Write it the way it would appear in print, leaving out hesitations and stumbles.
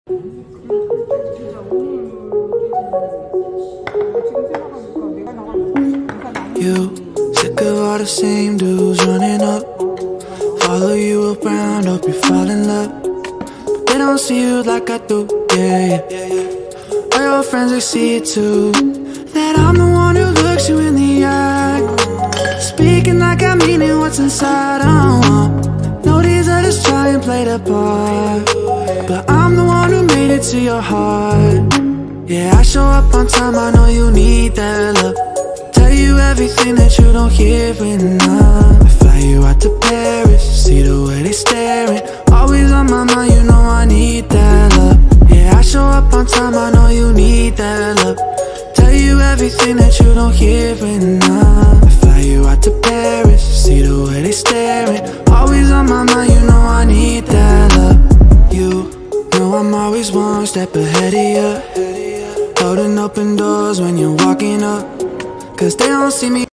You sick of all the same dudes running up, follow you around, hope you fall in love, but they don't see you like I do, yeah. All your friends, they see it too, that I'm the one who looks you in the eye, speaking like I mean it, what's inside, no, these others try and play the part, but I'm the one who made it to your heart. Yeah, I show up on time, I know you need that love, tell you everything that you don't hear enough. I fly you out to Paris, see the way they staring, always on my mind, you know I need that love. Yeah, I show up on time, I know you need that love, tell you everything that you don't hear enough. I fly you out to Paris, see the way they staring, always on my mind, you know I need that love. You know I'm always one step ahead of you, holding open doors when you're walking up, 'cause they don't see me